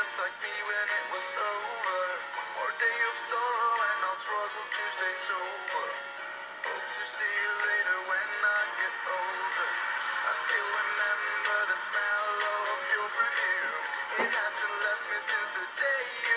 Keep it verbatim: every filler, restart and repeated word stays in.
just like me when it was over. One more day of sorrow and I'll struggle to stay sober. Hope to see you later when I get older. I still remember the smell of your perfume. It hasn't left me since the day